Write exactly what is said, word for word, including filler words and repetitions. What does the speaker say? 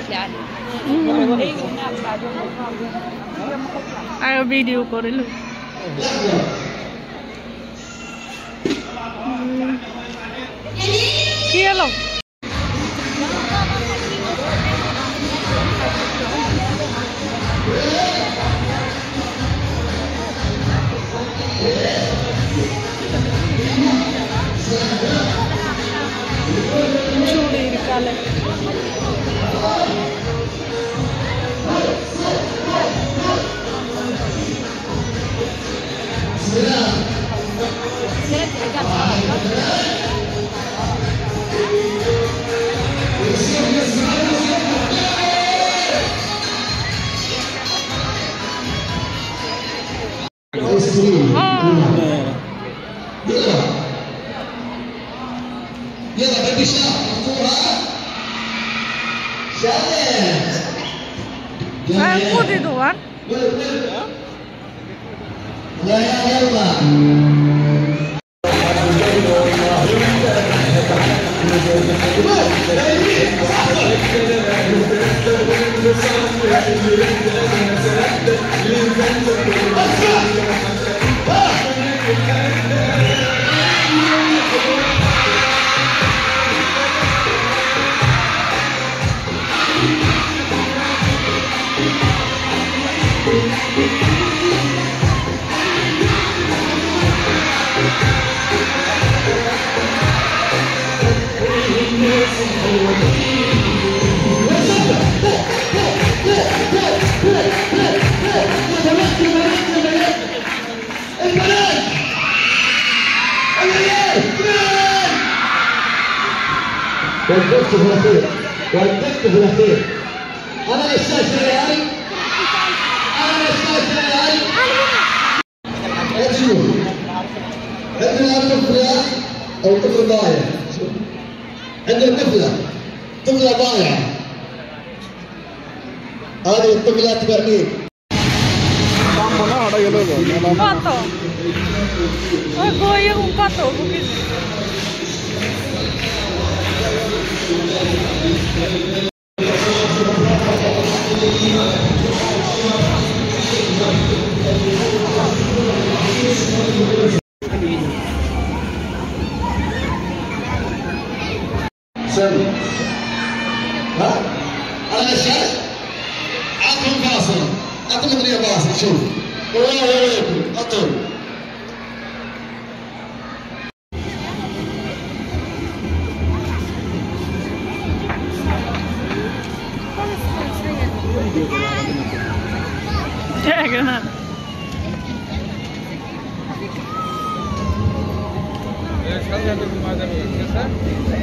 আর ভিডিও করে লো কি হলো চুড়ির কালে يلا بدي شاف مفتوحة شابت خذي دوار لا يلا والدكت في الأخير والدكت في الأخير أنا الأستاذ الريالي أنا الأستاذ الريالي شوف عندنا طفل ريالي أو طفل ضايع عندنا طفلة طفلة ضايعة هذه الطفلة برميل কত ওই গোয়ং কত booking سامي ها على اساس عطهم فاصل عطهم اغنيه فاصل شوف والله ويلكم اطل Jägarna. Jag ska inte gå med det.